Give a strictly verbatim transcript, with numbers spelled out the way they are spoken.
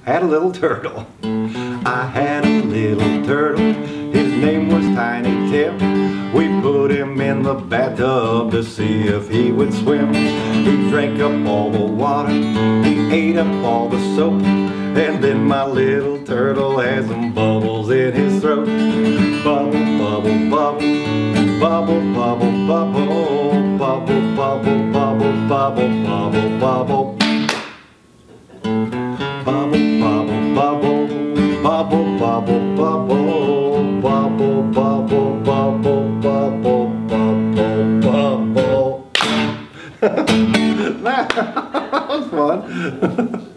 had a little turtle. I had a little turtle, his name was Tiny Tim. We put him in the bathtub to see if he would swim. He drank up all the water, he ate up all the soap, and then my little turtle has some bubbles in his throat. Bubble, bubble, bubble, bubble, bubble, bubble, bubble, bubble, bubble, bubble, bubble, bubble. Bubble, bubble, bubble, bubble, bubble, bubble, bubble, bubble, bubble, bubble, bubble, bubble. That was fun.